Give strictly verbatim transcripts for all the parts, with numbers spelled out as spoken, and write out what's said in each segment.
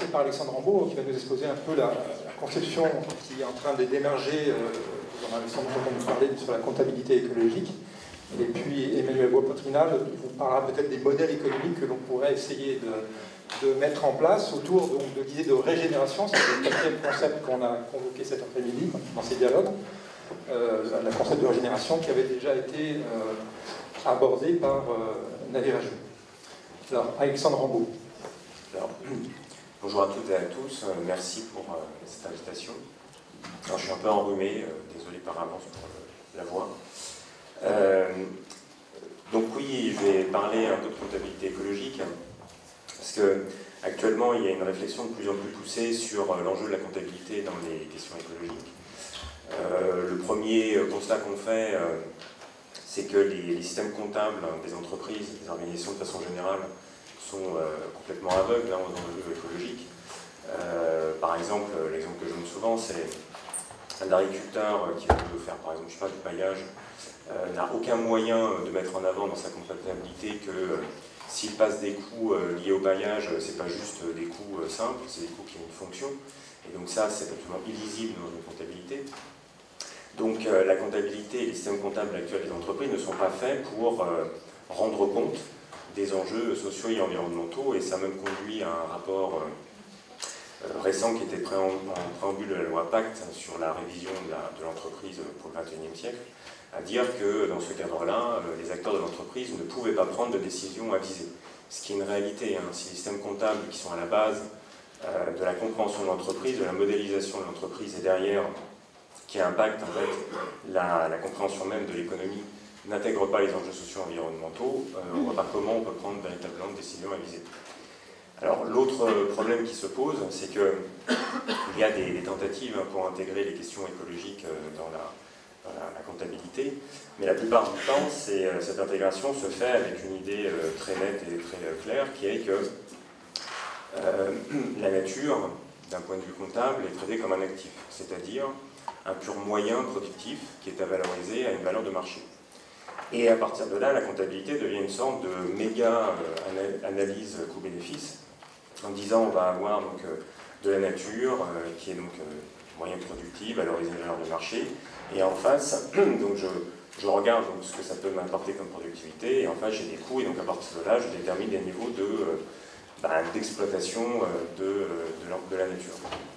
commencer par Alexandre Rambaud, qui va nous exposer un peu la, la conception qui est en train d'émerger, euh, on a sans doute entendu parler sur la comptabilité écologique. Et puis Emmanuel Bois-Poitrinal vous parlera peut-être des modèles économiques que l'on pourrait essayer de, de mettre en place autour donc, de l'idée de régénération. C'est le quatrième concept qu'on a convoqué cet après-midi dans ces dialogues. Euh, la concept de régénération qui avait déjà été euh, abordé par euh, Navi Rajou. Alors, Alexandre Rambaud. Alors, bonjour à toutes et à tous, euh, merci pour euh, cette invitation. Alors, je suis un peu enrhumé, euh, désolé par avance pour euh, la voix. Euh, donc oui, je vais parler un peu de comptabilité écologique, parce que actuellement il y a une réflexion de plus en plus poussée sur euh, l'enjeu de la comptabilité dans les questions écologiques. Euh, le premier constat qu'on fait, euh, c'est que les, les systèmes comptables des entreprises, des organisations de façon générale, sont euh, complètement aveugles hein, aux enjeux écologiques. Euh, par exemple, l'exemple que je donne souvent, c'est un agriculteur qui veut faire, par exemple, je sais pas, du paillage, euh, n'a aucun moyen de mettre en avant dans sa comptabilité que euh, s'il passe des coûts euh, liés au paillage, c'est pas juste des coûts euh, simples, c'est des coûts qui ont une fonction. Et donc ça, c'est absolument illisible dans une comptabilité. Donc euh, la comptabilité et les systèmes comptables actuels des entreprises ne sont pas faits pour euh, rendre compte des enjeux sociaux et environnementaux, et ça a même conduit à un rapport euh, euh, récent qui était pré en, en préambule de la loi Pacte sur la révision de l'entreprise pour le vingt et unième siècle, à dire que dans ce cadre-là, euh, les acteurs de l'entreprise ne pouvaient pas prendre de décisions avisées. Ce qui est une réalité, hein, si les systèmes comptables qui sont à la base euh, de la compréhension de l'entreprise, de la modélisation de l'entreprise et derrière qui impacte en fait la, la compréhension même de l'économie, n'intègre pas les enjeux sociaux et environnementaux, euh, on ne voit pas comment on peut prendre véritablement des décisions avisées. Alors l'autre problème qui se pose, c'est qu'il y a des, des tentatives pour intégrer les questions écologiques dans la, dans la, la comptabilité, mais la plupart du temps, cette intégration se fait avec une idée très nette et très claire, qui est que euh, la nature, d'un point de vue comptable, est traitée comme un actif, c'est-à-dire un pur moyen productif qui est à valoriser à une valeur de marché. Et à partir de là, la comptabilité devient une sorte de méga euh, analyse coût-bénéfice, en disant on va avoir donc, euh, de la nature, euh, qui est donc euh, moyen productif, valoriser une valeur de marché, et en face, donc je, je regarde donc, ce que ça peut m'apporter comme productivité, et en face j'ai des coûts, et donc à partir de là, je détermine des niveaux de, euh, bah, d'exploitation euh, de, de, la, de la nature.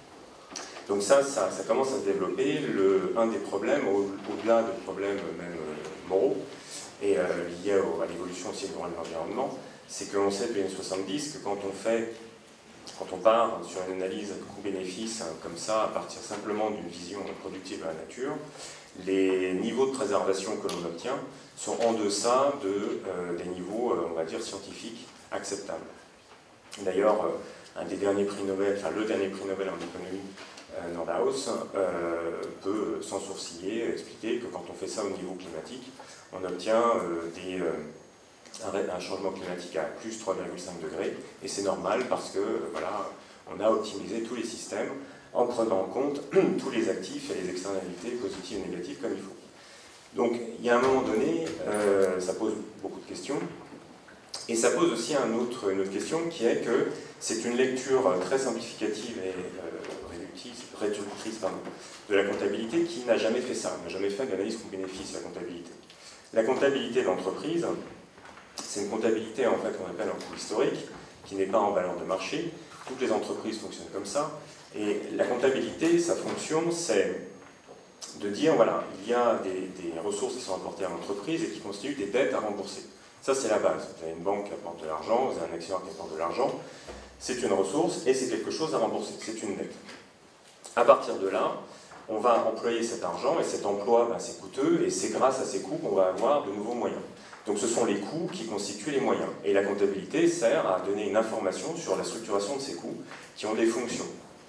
Donc ça, ça, ça commence à se développer. Le, un des problèmes, au-delà au de problèmes même euh, moraux, et euh, liés au, à l'évolution aussi de l'environnement, c'est qu'on sait depuis les années soixante-dix que quand on fait, quand on part sur une analyse coût-bénéfice hein, comme ça, à partir simplement d'une vision productive de la nature, les niveaux de préservation que l'on obtient sont en deçà de, euh, des niveaux, euh, on va dire, scientifiques acceptables. D'ailleurs, euh, un des derniers prix Nobel, enfin le dernier prix Nobel en économie, euh, Nordhaus, euh, peut sans sourciller expliquer que quand on fait ça au niveau climatique, on obtient euh, des, euh, un, un changement climatique à plus trois virgule cinq degrés, et c'est normal parce que euh, voilà, on a optimisé tous les systèmes en prenant en compte tous les actifs et les externalités positives et négatives comme il faut. Donc il y a un moment donné, euh, ça pose beaucoup de questions, et ça pose aussi un autre, une autre question qui est que c'est une lecture très simplificative et euh, réductrice, réductrice pardon, de la comptabilité qui n'a jamais fait ça, n'a jamais fait d'analyse coût-bénéfice la comptabilité. La comptabilité d'entreprise, c'est une comptabilité en fait qu'on appelle un coût historique, qui n'est pas en valeur de marché. Toutes les entreprises fonctionnent comme ça. Et la comptabilité, sa fonction, c'est de dire, voilà, il y a des, des ressources qui sont apportées à l'entreprise et qui constituent des dettes à rembourser. Ça, c'est la base. Vous avez une banque qui apporte de l'argent, vous avez un actionnaire qui apporte de l'argent. C'est une ressource et c'est quelque chose à rembourser. C'est une dette. À partir de là, on va employer cet argent, et cet emploi, ben, c'est coûteux, et c'est grâce à ces coûts qu'on va avoir de nouveaux moyens. Donc ce sont les coûts qui constituent les moyens. Et la comptabilité sert à donner une information sur la structuration de ces coûts, qui ont des fonctions.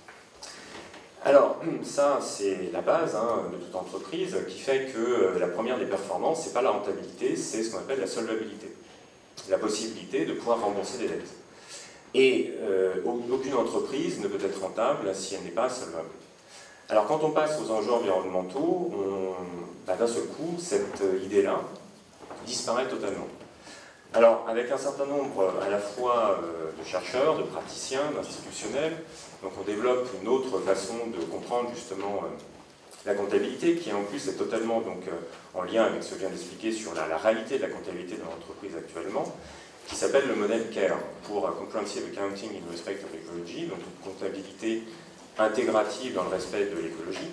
Alors, ça, c'est la base hein, de toute entreprise, qui fait que la première des performances, c'est pas la rentabilité, c'est ce qu'on appelle la solvabilité. La possibilité de pouvoir rembourser des dettes. Et euh, aucune entreprise ne peut être rentable si elle n'est pas solvable. Alors quand on passe aux enjeux environnementaux, bah, d'un seul coup, cette idée-là disparaît totalement. Alors, avec un certain nombre à la fois euh, de chercheurs, de praticiens, d'institutionnels, donc on développe une autre façon de comprendre justement euh, la comptabilité, qui en plus est totalement donc, euh, en lien avec ce que je viens d'expliquer sur la, la réalité de la comptabilité dans l'entreprise actuellement, qui s'appelle le modèle CARE, pour uh, Comprehensive Accounting in Respect of Ecology, donc une comptabilité intégrative dans le respect de l'écologie.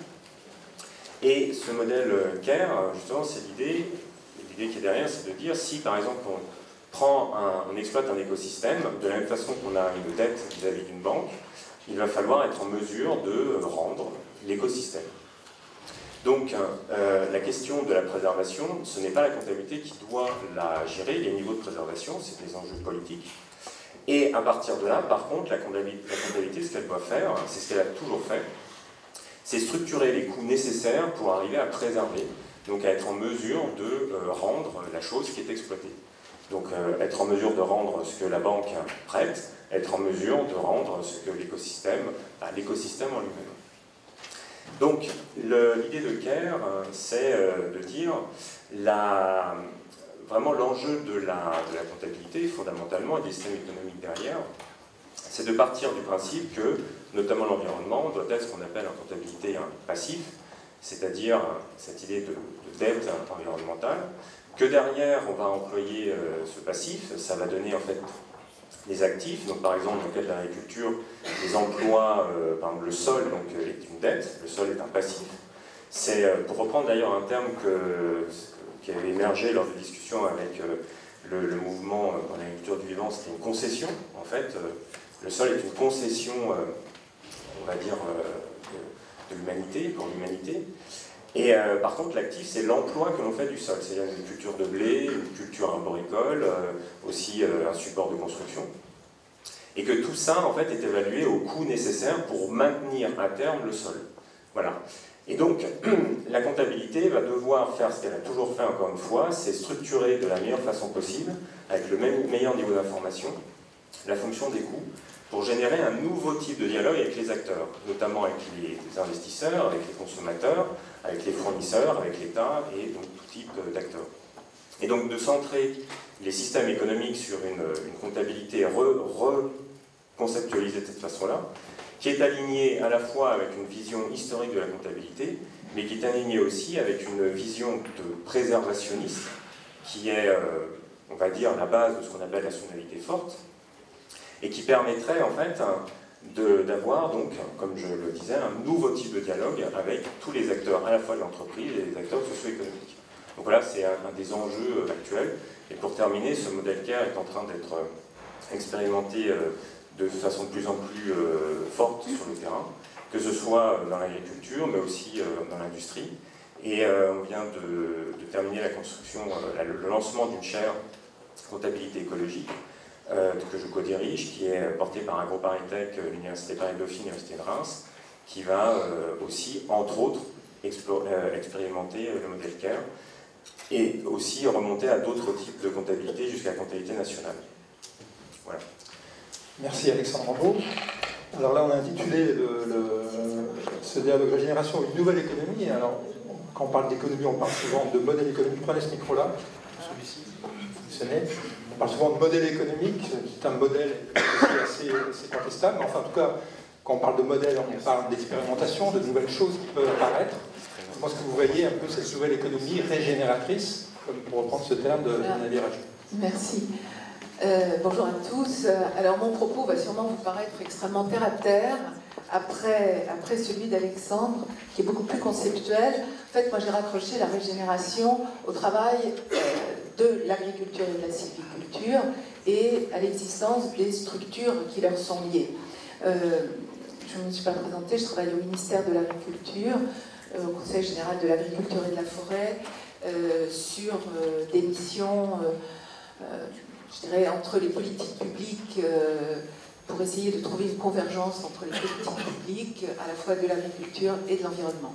Et ce modèle CARE, justement, c'est l'idée, l'idée qui est derrière, c'est de dire si par exemple on prend un, on exploite un écosystème, de la même façon qu'on a une dette vis-à-vis d'une banque, il va falloir être en mesure de rendre l'écosystème. Donc, euh, la question de la préservation, ce n'est pas la comptabilité qui doit la gérer, les niveaux de préservation, c'est des enjeux politiques. Et à partir de là, par contre, la comptabilité, la comptabilité ce qu'elle doit faire, c'est ce qu'elle a toujours fait, c'est structurer les coûts nécessaires pour arriver à préserver, donc à être en mesure de euh, rendre la chose qui est exploitée. Donc, euh, être en mesure de rendre ce que la banque prête, être en mesure de rendre ce que l'écosystème, bah, l'écosystème en lui-même. Donc, l'idée de CARE, c'est euh, de dire la, vraiment l'enjeu de la, de la comptabilité, fondamentalement, et des systèmes économiques derrière, c'est de partir du principe que, notamment l'environnement, doit être ce qu'on appelle en comptabilité un passif, c'est-à-dire cette idée de, de dette environnementale, que derrière, on va employer euh, ce passif, ça va donner en fait les actifs, donc par exemple dans le cas de l'agriculture, les emplois, euh, par exemple le sol donc, est une dette, le sol est un passif. C'est, euh, pour reprendre d'ailleurs un terme que, qui avait émergé lors de discussions avec euh, le, le mouvement euh, dans l'agriculture du vivant, c'était une concession. En fait, euh, le sol est une concession, euh, on va dire, euh, de, de l'humanité, pour l'humanité. Et euh, par contre, l'actif, c'est l'emploi que l'on fait du sol. C'est-à-dire une culture de blé, une culture arboricole, euh, aussi euh, un support de construction. Et que tout ça, en fait, est évalué au coût nécessaire pour maintenir à terme le sol. Voilà. Et donc, la comptabilité va devoir faire ce qu'elle a toujours fait, encore une fois, c'est structurer de la meilleure façon possible, avec le même, meilleur niveau d'information, la fonction des coûts, pour générer un nouveau type de dialogue avec les acteurs, notamment avec les investisseurs, avec les consommateurs, avec les fournisseurs, avec l'État et donc tout type d'acteurs. Et donc de centrer les systèmes économiques sur une, une comptabilité reconceptualisée re de cette façon-là, qui est alignée à la fois avec une vision historique de la comptabilité, mais qui est alignée aussi avec une vision de préservationniste, qui est, euh, on va dire, la base de ce qu'on appelle la rationalité forte, et qui permettrait en fait d'avoir donc, comme je le disais, un nouveau type de dialogue avec tous les acteurs, à la fois de l'entreprise et les acteurs socio-économiques. Donc voilà, c'est un, un des enjeux actuels. Et pour terminer, ce modèle CARE est en train d'être expérimenté de façon de plus en plus forte sur le terrain, que ce soit dans l'agriculture, mais aussi dans l'industrie. Et on vient de, de terminer la construction, le lancement d'une chaire comptabilité écologique, Euh, que je co-dirige, qui est porté par un groupe Paris-Tech, l'Université Paris-Dauphine et l'Université de Reims, qui va euh, aussi, entre autres, euh, expérimenter le modèle CARE et aussi remonter à d'autres types de comptabilité jusqu'à la comptabilité nationale. Voilà. Merci Alexandre Rambaud. Alors là, on a intitulé le, le, ce dialogue régénération une nouvelle économie. Alors, quand on parle d'économie, on parle souvent de modèle économique. Prenez ce micro-là, celui-ci, fonctionnait. On parle souvent de modèle économique, qui est un modèle assez, assez contestable, mais enfin, en tout cas, quand on parle de modèle, on parle d'expérimentation, de nouvelles choses qui peuvent apparaître. Je pense que vous voyez un peu cette nouvelle économie régénératrice, comme pour reprendre ce terme de Nadia Rajou. Merci. Euh, bonjour à tous. Alors, mon propos va sûrement vous paraître extrêmement terre à terre, après, après celui d'Alexandre, qui est beaucoup plus conceptuel. En fait, moi, j'ai raccroché la régénération au travail euh, de l'agriculture et de la sylviculture et à l'existence des structures qui leur sont liées. Euh, je ne me suis pas présentée, je travaille au ministère de l'Agriculture, euh, au Conseil général de l'agriculture et de la forêt, euh, sur euh, des missions, euh, euh, je dirais, entre les politiques publiques, euh, pour essayer de trouver une convergence entre les politiques publiques, à la fois de l'agriculture et de l'environnement.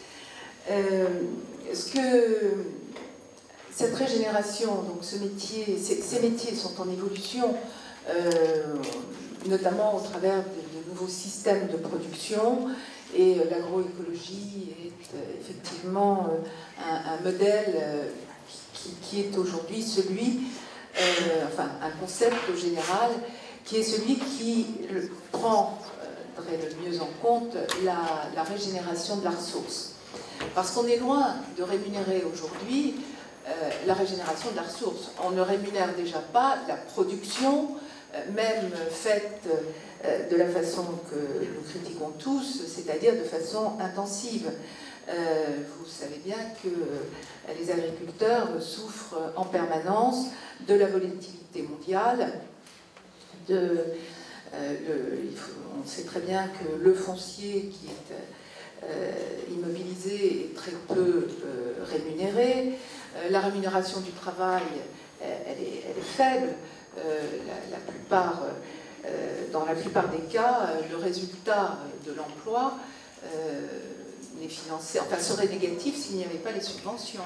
Euh, ce que cette régénération, donc ce métier, ces, ces métiers sont en évolution, euh, notamment au travers de, de nouveaux systèmes de production, et euh, l'agroécologie est euh, effectivement euh, un, un modèle euh, qui, qui est aujourd'hui celui euh, enfin un concept général qui est celui qui prend euh, le mieux en compte la, la régénération de la ressource. Parce qu'on est loin de rémunérer aujourd'hui euh, la régénération de la ressource. On ne rémunère déjà pas la production, euh, même faite euh, de la façon que nous critiquons tous, c'est-à-dire de façon intensive. Euh, vous savez bien que les agriculteurs souffrent en permanence de la volatilité mondiale. De, euh, le, il faut, on sait très bien que le foncier qui est euh, immobilisé est très peu euh, rémunéré. Euh, la rémunération du travail, elle, elle, est, elle est faible. Euh, la, la plupart, euh, dans la plupart des cas, le résultat de l'emploi euh, n'est financé, enfin, serait négatif s'il n'y avait pas les subventions.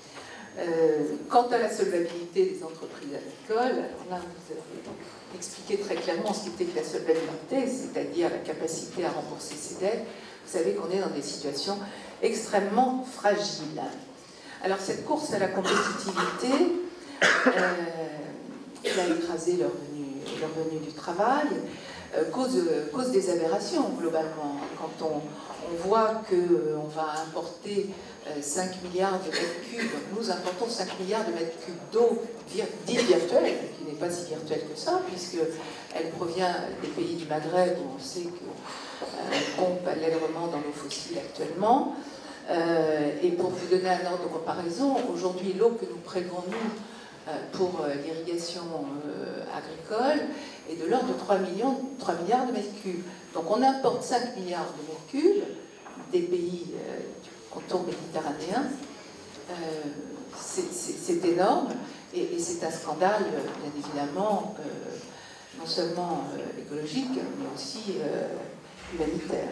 Euh, quant à la solvabilité des entreprises agricoles, alors là, vous avez expliqué très clairement ce qu'était que la solvabilité, c'est-à-dire la capacité à rembourser ses dettes. Vous savez qu'on est dans des situations extrêmement fragiles. Alors cette course à la compétitivité, euh, qui a écrasé le revenu, le revenu du travail, euh, cause, cause des aberrations globalement. Quand on, on voit qu'on va importer cinq milliards de mètres cubes, nous importons cinq milliards de mètres cubes d'eau dite virtuelle, qui n'est pas si virtuelle que ça, puisqu'elle provient des pays du Maghreb, où on sait qu'on pompe allègrement dans l'eau fossile actuellement. Euh, et pour vous donner un ordre de comparaison, aujourd'hui, l'eau que nous prélevons, nous, pour l'irrigation euh, agricole, est de l'ordre de trois milliards de mètres cubes. Donc on importe cinq milliards de mètres cubes des pays euh, du contour méditerranéen. Euh, c'est énorme et, et c'est un scandale, bien évidemment, euh, non seulement euh, écologique, mais aussi euh, humanitaire.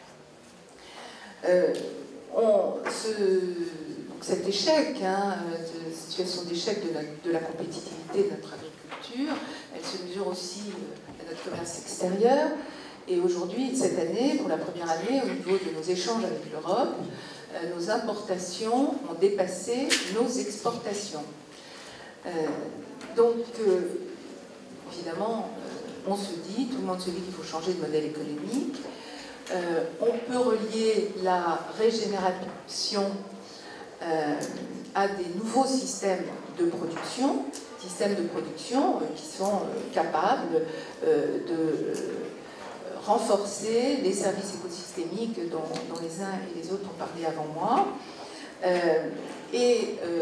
Euh, on, ce, donc cet échec, hein, de, situation d'échec de, de la compétitivité de notre agriculture, elle se mesure aussi euh, à notre commerce extérieur. Et aujourd'hui, cette année, pour la première année, au niveau de nos échanges avec l'Europe, euh, nos importations ont dépassé nos exportations. Euh, donc, euh, évidemment, euh, on se dit, tout le monde se dit qu'il faut changer de modèle économique. Euh, on peut relier la régénération euh, à des nouveaux systèmes de production, systèmes de production euh, qui sont euh, capables euh, de euh, renforcer les services écosystémiques dont, dont les uns et les autres ont parlé avant moi. Euh, et, euh,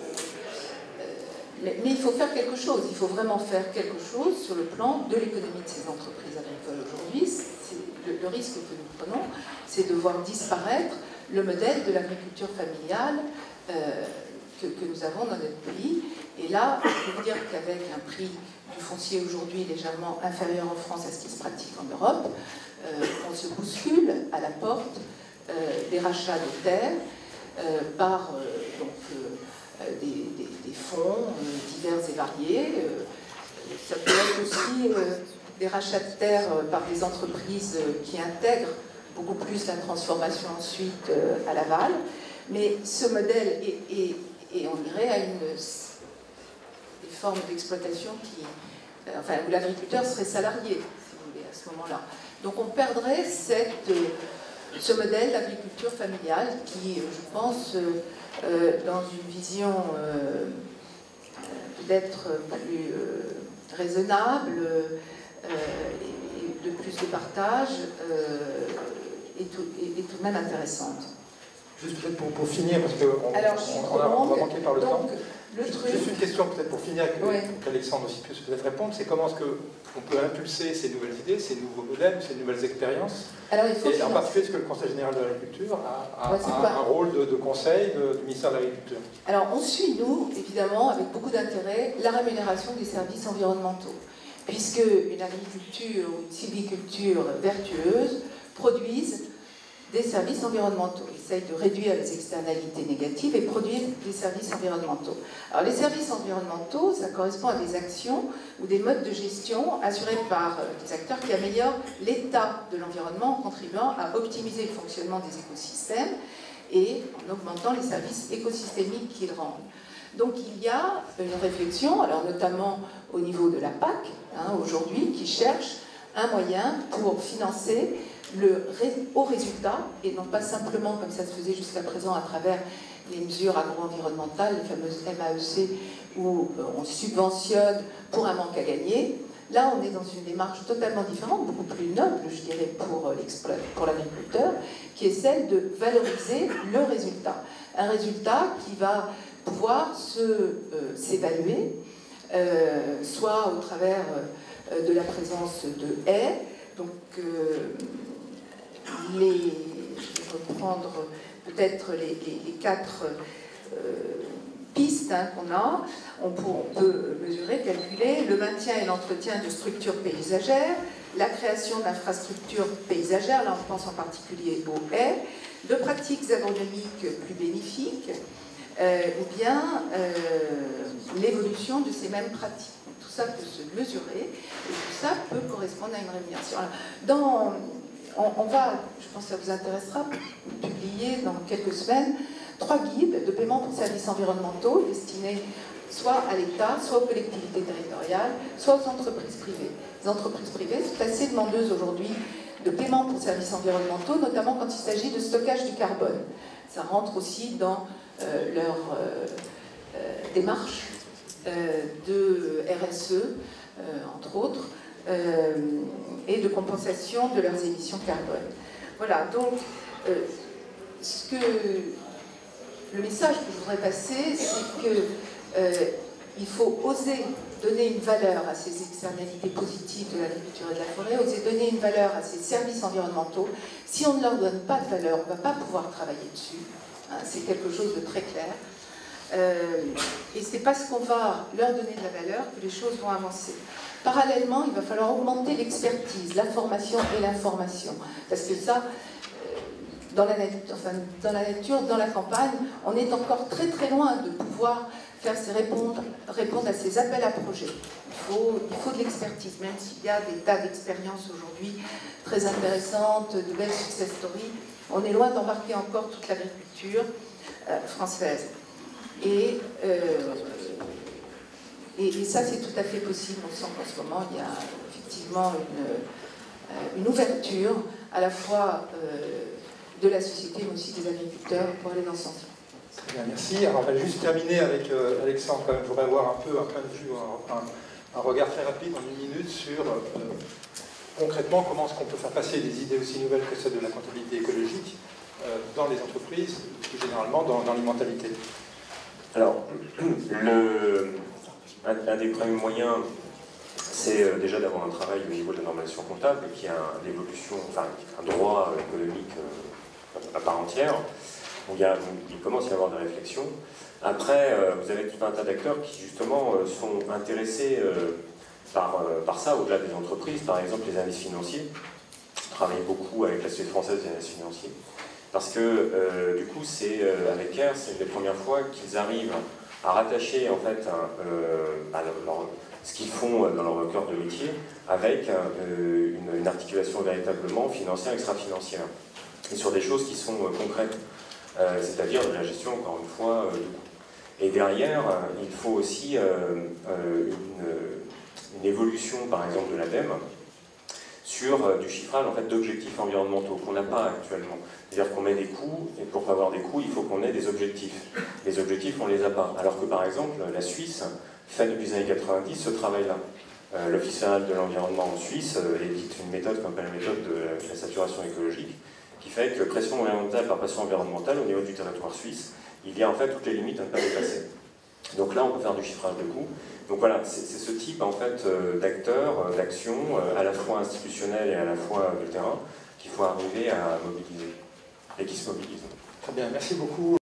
mais, mais il faut faire quelque chose, il faut vraiment faire quelque chose sur le plan de l'économie de ces entreprises agricoles aujourd'hui. Le, le risque que nous prenons, c'est de voir disparaître le modèle de l'agriculture familiale euh, que, que nous avons dans notre pays. Et là, je peux vous dire qu'avec un prix du foncier aujourd'hui légèrement inférieur en France à ce qui se pratique en Europe, euh, on se bouscule à la porte euh, des rachats de terres euh, par euh, donc, euh, des, des, des fonds euh, divers et variés. Euh, ça peut être aussi euh, des rachats de terres euh, par des entreprises euh, qui intègrent beaucoup plus la transformation ensuite euh, à l'aval. Mais ce modèle, et, et, et on irait à une des formes d'exploitation qui, euh, enfin, où l'agriculteur serait salarié, si vous voulez, à ce moment-là. Donc on perdrait cette, euh, ce modèle d'agriculture familiale qui, euh, je pense, euh, euh, dans une vision euh, peut-être plus euh, raisonnable euh, et, et de plus de partage, euh, est, tout, est, est tout de même intéressante. Juste peut-être pour, pour finir, parce qu'on on, on, on, on va manquer par le donc, temps. Le juste, truc... juste une question peut-être pour finir, oui. qu'Alexandre aussi puisse peut-être répondre, c'est comment est-ce qu'on peut impulser ces nouvelles idées, ces nouveaux modèles, ces nouvelles expériences. Alors, il faut et en particulier, est-ce que le Conseil général de l'agriculture a, a, ouais, a un rôle de, de conseil de, du ministère de l'Agriculture? Alors on suit, nous, évidemment, avec beaucoup d'intérêt, la rémunération des services environnementaux, puisque une agriculture ou une sylviculture vertueuse produisent des services environnementaux, essayent de réduire les externalités négatives et produisent des services environnementaux. Alors les services environnementaux, ça correspond à des actions ou des modes de gestion assurés par des acteurs qui améliorent l'état de l'environnement en contribuant à optimiser le fonctionnement des écosystèmes et en augmentant les services écosystémiques qu'ils rendent. Donc il y a une réflexion, alors notamment au niveau de la P A C, hein, aujourd'hui, qui cherche un moyen pour financer le haut résultat, et non pas simplement comme ça se faisait jusqu'à présent à travers les mesures agro-environnementales, les fameuses M A E C, où on subventionne pour un manque à gagner. Là, on est dans une démarche totalement différente, beaucoup plus noble, je dirais, pour pour l'agriculteur, qui est celle de valoriser le résultat. Un résultat qui va pouvoir s'évaluer, euh, euh, soit au travers euh, de la présence de haies. Donc, euh, les, je vais reprendre peut-être les, les, les quatre euh, pistes hein, qu'on a. On peut, on peut mesurer, calculer le maintien et l'entretien de structures paysagères, la création d'infrastructures paysagères, là on pense en particulier aux haies, de pratiques agronomiques plus bénéfiques, euh, ou bien euh, l'évolution de ces mêmes pratiques. Donc, tout ça peut se mesurer et tout ça peut correspondre à une rémunération. Alors, dans, on, on va, je pense que ça vous intéressera, publier dans quelques semaines trois guides de paiement pour services environnementaux destinés soit à l'État, soit aux collectivités territoriales, soit aux entreprises privées. Les entreprises privées sont assez demandeuses aujourd'hui de paiement pour services environnementaux, notamment quand il s'agit de stockage du carbone. Ça rentre aussi dans euh, leur euh, euh, démarche euh, de R S E, euh, entre autres, euh, et de compensation de leurs émissions carbone. Voilà, donc euh, ce que, le message que je voudrais passer, c'est que euh, il faut oser donner une valeur à ces externalités positives de l'agriculture et de la forêt, oser donner une valeur à ces services environnementaux. Si on ne leur donne pas de valeur, on ne va pas pouvoir travailler dessus. Hein, c'est quelque chose de très clair. Euh, et c'est parce qu'on va leur donner de la valeur que les choses vont avancer. Parallèlement, il va falloir augmenter l'expertise, la formation et l'information. Parce que ça, dans la, enfin, dans la nature, dans la campagne, on est encore très très loin de pouvoir faire ces répondre, répondre à ces appels à projets. Il faut, il faut de l'expertise, même s'il y a des tas d'expériences aujourd'hui très intéressantes, de belles success stories, on est loin d'embarquer encore toute l'agriculture euh, française. Et, euh, et, et ça, c'est tout à fait possible. On sent qu'en ce moment, il y a effectivement une, une ouverture à la fois euh, de la société, mais aussi des agriculteurs, pour aller dans ce sens-là. Bien, merci. Alors, on va juste terminer avec euh, Alexandre. Quand même, je voudrais avoir un peu un point de vue, un, un, un regard très rapide en une minute sur euh, concrètement comment est-ce qu'on peut faire passer des idées aussi nouvelles que celles de la comptabilité écologique euh, dans les entreprises, plus généralement dans, dans les mentalités. Alors, le, un, un des premiers moyens, c'est euh, déjà d'avoir un travail au niveau de la normalisation comptable, qui a l'évolution, enfin, un droit euh, économique euh, à part entière. Donc, il, y a, il commence à y avoir des réflexions. Après, euh, vous avez tout un tas d'acteurs qui, justement, euh, sont intéressés euh, par, euh, par ça, au-delà des entreprises. Par exemple, les indices financiers. Je travaille beaucoup avec la Société française des indices financiers. Parce que, euh, du coup, c'est euh, avec C A R, c'est les premières fois qu'ils arrivent à rattacher, en fait, un, euh, à leur, ce qu'ils font dans leur cœur de métier avec euh, une, une articulation véritablement financière, extra-financière. Et sur des choses qui sont euh, concrètes. Euh, c'est-à-dire de la gestion, encore une fois, euh, de coûts. Et derrière, euh, il faut aussi euh, euh, une, une évolution, par exemple, de l'ADEME sur euh, du chiffrage en fait, d'objectifs environnementaux qu'on n'a pas actuellement. C'est-à-dire qu'on met des coûts, et pour avoir des coûts, il faut qu'on ait des objectifs. Les objectifs, on ne les a pas. Alors que, par exemple, la Suisse fait depuis les années quatre-vingt-dix ce travail-là. Euh, L'Office fédéral de l'environnement en Suisse euh, édite une méthode qu'on appelle la méthode de la saturation écologique, qui fait que pression environnementale par pression environnementale au niveau du territoire suisse, il y a en fait toutes les limites à ne pas dépasser. Donc là, on peut faire du chiffrage de coûts. Donc voilà, c'est ce type en fait d'acteurs, d'actions, à la fois institutionnels et à la fois de terrain, qu'il faut arriver à mobiliser et qui se mobilisent. Très bien, merci beaucoup.